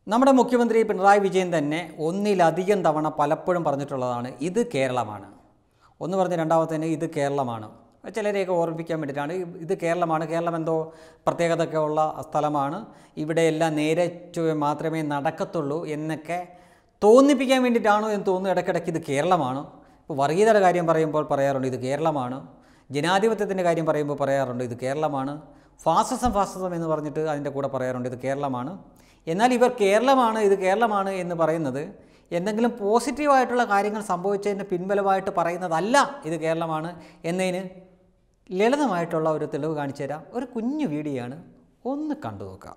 നമ്മുടെ മുഖ്യമന്ത്രി പിണറായി വിജയൻ തന്നെ ഒന്നിലധികം തവണ പലപ്പോഴും പറഞ്ഞിട്ടുള്ളതാണ് ഇത് കേരളമാണ്. ഒന്ന് പറഞ്ഞ് രണ്ടാമത്തേന് ഇത് കേരളമാണ്. ചിലരെയൊക്കെ ഓർമ്മിപ്പിക്കാൻ വേണ്ടിയിട്ടാണ് ഇത് കേരളമാണ്, കേരളം എന്തോ പ്രത്യേകതയൊക്കെ ഉള്ള സ്ഥലമാണ്, ഇവിടെയെല്ലാം നേരെ മാത്രമേ നടക്കത്തുള്ളൂ എന്നൊക്കെ തോന്നിപ്പിക്കാൻ വേണ്ടിയിട്ടാണോ എന്ന് തോന്നുന്നു. ഇടയ്ക്കിടയ്ക്ക് ഇത് കേരളമാണ്. ഇപ്പോൾ വർഗീയതയുടെ കാര്യം പറയുമ്പോൾ പറയാറുണ്ട് ഇത് കേരളമാണ്, ജനാധിപത്യത്തിൻ്റെ കാര്യം പറയുമ്പോൾ പറയാറുണ്ട് ഇത് കേരളമാണ്, ഫാസിസം എന്ന് പറഞ്ഞിട്ട് അതിൻ്റെ കൂടെ പറയാറുണ്ട് ഇത് കേരളമാണ്. എന്നാൽ ഇവർ കേരളമാണ് ഇത് കേരളമാണ് എന്ന് പറയുന്നത് എന്തെങ്കിലും പോസിറ്റീവായിട്ടുള്ള കാര്യങ്ങൾ സംഭവിച്ചതിന് പിൻബലമായിട്ട് പറയുന്നതല്ല ഇത് കേരളമാണ് എന്നതിന് ലളിതമായിട്ടുള്ള ഒരു തെളിവ് കാണിച്ചു തരാം. ഒരു കുഞ്ഞു വീഡിയോ ആണ്, ഒന്ന് കണ്ടു നോക്കാം.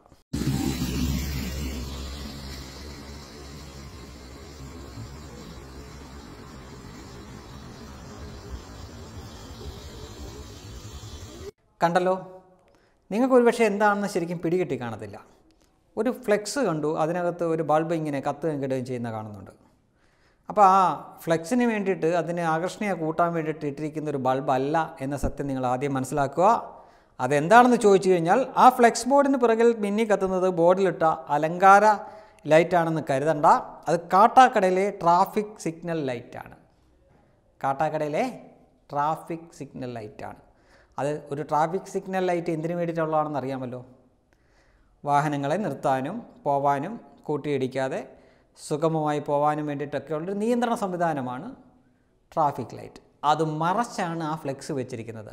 കണ്ടല്ലോ, നിങ്ങൾക്ക് ഒരുപക്ഷെ എന്താണെന്ന് ശരിക്കും പിടികിട്ടി കാണത്തില്ല. ഒരു ഫ്ലെക്സ് കണ്ടു, അതിനകത്ത് ഒരു ബൾബ് ഇങ്ങനെ കത്തുകയും കെടുകയും ചെയ്യുന്ന കാണുന്നുണ്ട്. അപ്പോൾ ആ ഫ്ലെക്സിന് വേണ്ടിയിട്ട് അതിന് ആകർഷണീയ കൂട്ടാൻ വേണ്ടിയിട്ട് ഇട്ടിരിക്കുന്ന ഒരു ബൾബല്ല എന്ന സത്യം നിങ്ങൾ ആദ്യം മനസ്സിലാക്കുക. അതെന്താണെന്ന് ചോദിച്ചു കഴിഞ്ഞാൽ ആ ഫ്ലെക്സ് ബോർഡിന് പിറകിൽ മിന്നി കത്തുന്നത് ബോർഡിലിട്ട അലങ്കാര ലൈറ്റാണെന്ന് കരുതണ്ട. അത് കാട്ടാക്കടയിലെ ട്രാഫിക് സിഗ്നൽ ലൈറ്റാണ്. കാട്ടാക്കടയിലെ ട്രാഫിക് സിഗ്നൽ ലൈറ്റാണ്. അത് ഒരു ട്രാഫിക് സിഗ്നൽ ലൈറ്റ് എന്തിനു വേണ്ടിയിട്ടുള്ളതാണെന്ന് അറിയാമല്ലോ. വാഹനങ്ങളെ നിർത്താനും പോവാനും കൂട്ടിയിടിക്കാതെ സുഗമമായി പോകാനും വേണ്ടിയിട്ടൊക്കെയുള്ളൊരു നിയന്ത്രണ സംവിധാനമാണ് ട്രാഫിക് ലൈറ്റ്. അത് മറച്ചാണ് ആ ഫ്ലെക്സ് വെച്ചിരിക്കുന്നത്.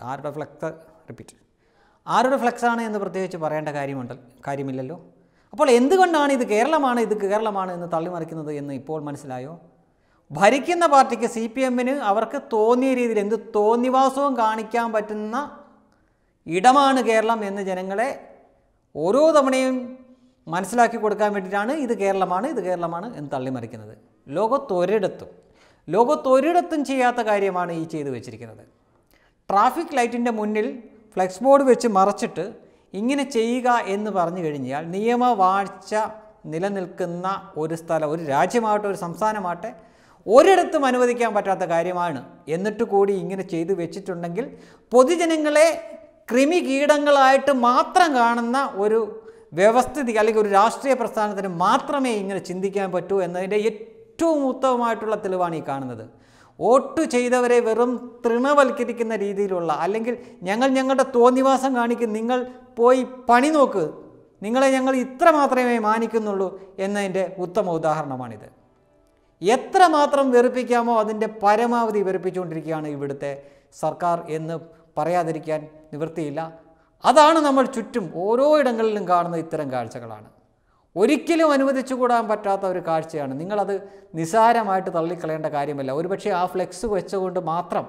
ആരുടെ ഫ്ലെക്സാണ് എന്ന് പ്രത്യേകിച്ച് പറയേണ്ട കാര്യമില്ലല്ലോ. അപ്പോൾ എന്തുകൊണ്ടാണ് ഇത് കേരളമാണ് എന്ന് തള്ളിമറിക്കുന്നത് എന്ന് ഇപ്പോൾ മനസ്സിലായോ? ഭരിക്കുന്ന പാർട്ടിക്ക് CPMന് അവർക്ക് തോന്നിയ രീതിയിൽ എന്ത് തോന്നിവാസവും കാണിക്കാൻ പറ്റുന്ന ഇടമാണ് കേരളം എന്ന് ജനങ്ങളെ ഓരോ തവണയും മനസ്സിലാക്കി കൊടുക്കാൻ വേണ്ടിയിട്ടാണ് ഇത് കേരളമാണ് എന്ന് തള്ളിമറിക്കുന്നത്. ലോകത്തൊരിടത്തും ചെയ്യാത്ത കാര്യമാണ് ഈ ചെയ്തു വെച്ചിരിക്കുന്നത്. ട്രാഫിക് ലൈറ്റിൻ്റെ മുന്നിൽ ഫ്ലെക്സ് ബോർഡ് വെച്ച് മറച്ചിട്ട് ഇങ്ങനെ ചെയ്യുക എന്ന് പറഞ്ഞു കഴിഞ്ഞാൽ നിയമവാഴ്ച നിലനിൽക്കുന്ന ഒരു സ്ഥലം, ഒരു രാജ്യമാവട്ടെ ഒരു സംസ്ഥാനമാവട്ടെ ഒരിടത്തും അനുവദിക്കാൻ പറ്റാത്ത കാര്യമാണ്. എന്നിട്ട് കൂടി ഇങ്ങനെ ചെയ്തു വെച്ചിട്ടുണ്ടെങ്കിൽ പൊതുജനങ്ങളെ കൃമികീടങ്ങളായിട്ട് മാത്രം കാണുന്ന ഒരു വ്യവസ്ഥിതി അല്ലെങ്കിൽ ഒരു രാഷ്ട്രീയ പ്രസ്ഥാനത്തിന് മാത്രമേ ഇങ്ങനെ ചിന്തിക്കാൻ പറ്റൂ എന്നതിൻ്റെ ഏറ്റവും ഉത്തമമായിട്ടുള്ള തെളിവാണ് ഈ കാണുന്നത്. വോട്ട് ചെയ്തവരെ വെറും തൃണവൽക്കരിക്കുന്ന രീതിയിലുള്ള, അല്ലെങ്കിൽ ഞങ്ങളുടെ തോന്നിവാസം കാണിക്കും, നിങ്ങൾ പോയി പണി നോക്ക്, നിങ്ങളെ ഞങ്ങൾ ഇത്ര മാത്രമേ മാനിക്കുന്നുള്ളൂ എന്നതിൻ്റെ ഉത്തമ ഉദാഹരണമാണിത്. എത്രമാത്രം വെറുപ്പിക്കാമോ അതിൻ്റെ പരമാവധി വെറുപ്പിച്ചുകൊണ്ടിരിക്കുകയാണ് ഇവിടുത്തെ സർക്കാർ എന്ന് പറയാതിരിക്കാൻ നിവൃത്തിയില്ല. അതാണ് നമ്മൾ ചുറ്റും ഓരോ ഇടങ്ങളിലും കാണുന്ന ഇത്തരം കാഴ്ചകളാണ്. ഒരിക്കലും അനുവദിച്ചുകൂടാൻ പറ്റാത്ത ഒരു കാഴ്ചയാണ്. നിങ്ങളത് നിസ്സാരമായിട്ട് തള്ളിക്കളയേണ്ട കാര്യമല്ല. ഒരുപക്ഷെ ആ ഫ്ലെക്സ് വെച്ചുകൊണ്ട് മാത്രം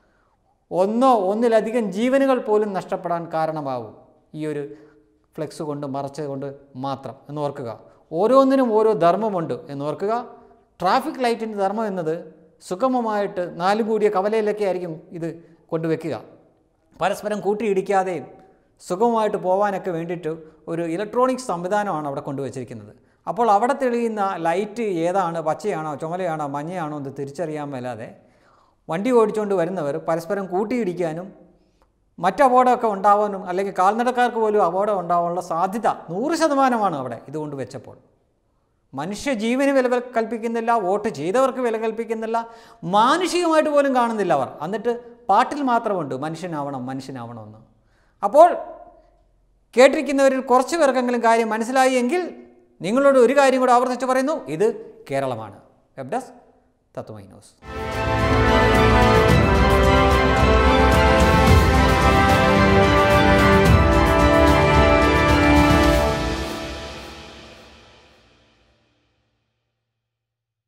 ഒന്നിലധികം ജീവനുകൾ പോലും നഷ്ടപ്പെടാൻ കാരണമാവും ഈ ഒരു ഫ്ലെക്സ് കൊണ്ട് മറച്ചതുകൊണ്ട് മാത്രം എന്നോർക്കുക. ഓരോന്നിനും ഓരോ ധർമ്മമുണ്ട് എന്നോർക്കുക. ട്രാഫിക് ലൈറ്റിൻ്റെ ധർമ്മം എന്നത് സുഗമമായിട്ട് നാലും കൂടിയ കവലയിലൊക്കെ ആയിരിക്കും ഇത് കൊണ്ടുവയ്ക്കുക. പരസ്പരം കൂട്ടിയിടിക്കാതെയും സുഗമമായിട്ട് പോകാനൊക്കെ വേണ്ടിയിട്ട് ഒരു ഇലക്ട്രോണിക്സ് സംവിധാനമാണ് അവിടെ കൊണ്ടുവച്ചിരിക്കുന്നത്. അപ്പോൾ അവിടെ തെളിയുന്ന ലൈറ്റ് ഏതാണ്, പച്ചയാണോ ചുമലയാണോ മഞ്ഞയാണോ എന്ന് തിരിച്ചറിയാൻ മേലാതെ വണ്ടി ഓടിച്ചുകൊണ്ട് വരുന്നവർ പരസ്പരം കൂട്ടിയിടിക്കാനും മറ്റപകടമൊക്കെ ഉണ്ടാവാനും, അല്ലെങ്കിൽ കാൽനടക്കാർക്ക് പോലും അപകടം ഉണ്ടാവാനുള്ള സാധ്യത 100% അവിടെ ഇതുകൊണ്ട് വെച്ചപ്പോൾ. മനുഷ്യജീവന് വില കൽപ്പിക്കുന്നില്ല, വോട്ട് ചെയ്തവർക്ക് വില കൽപ്പിക്കുന്നില്ല, മാനുഷികമായിട്ട് പോലും കാണുന്നില്ല അവർ. എന്നിട്ട് പാട്ടിൽ മാത്രമുണ്ട് മനുഷ്യനാവണമെന്ന്. അപ്പോൾ കേട്ടിരിക്കുന്നവരിൽ കുറച്ച് പേർക്കെങ്കിലും കാര്യം മനസ്സിലായി എങ്കിൽ നിങ്ങളോട് ഒരു കാര്യം കൂടെ ആവർത്തിച്ച് പറയുന്നു, ഇത് കേരളമാണ്. Web desk Tatwamayi news.